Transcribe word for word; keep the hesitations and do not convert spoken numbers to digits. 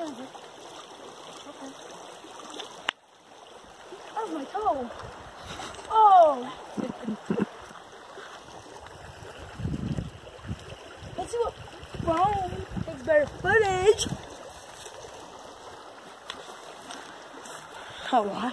Okay. Oh, my toe. Oh. Let's see what phone takes better footage. Oh, wow.